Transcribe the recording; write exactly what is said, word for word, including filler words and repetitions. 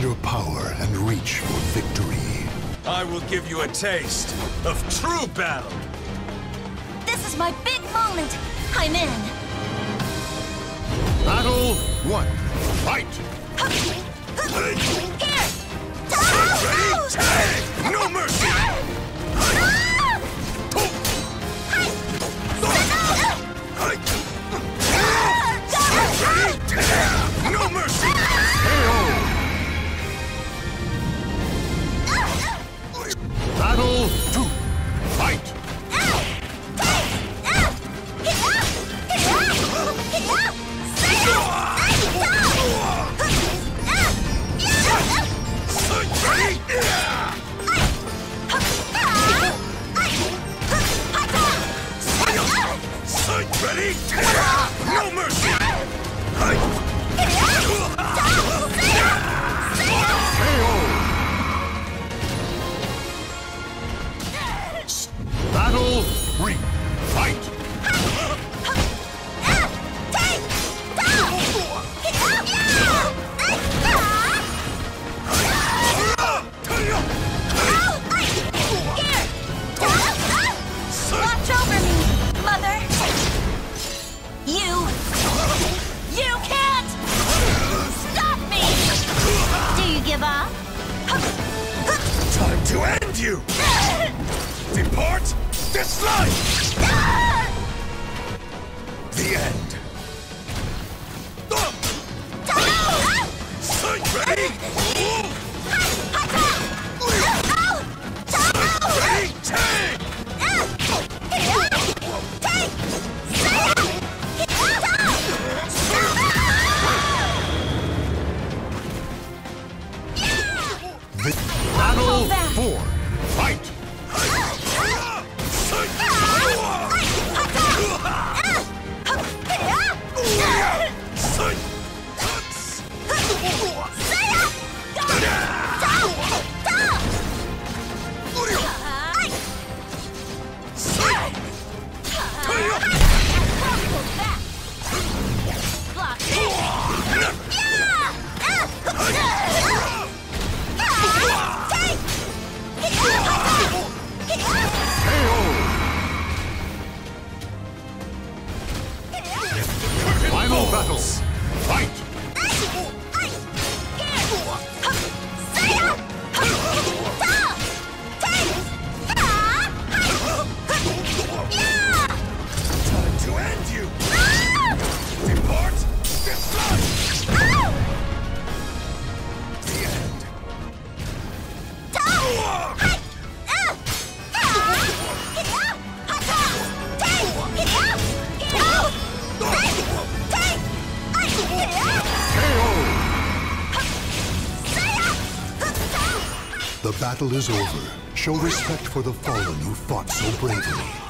your power and reach for victory. I will give you a taste of true battle. This is my big moment. I'm in. Battle one. Fight! Here! Ready? Take! No mercy! Ready? Take! No mercy! Battle two. Fight! Ready? No mercy! Battle three. Fight! Watch over me, Mother! You! You can't! Stop me! Do you give up? Time to end you! Depart this life! The end. Ready? Ready? Take! Battle four. Fight! Final battle. Fight! Time to end you! Depart this life! The end. The battle is over. Show respect for the fallen who fought so bravely.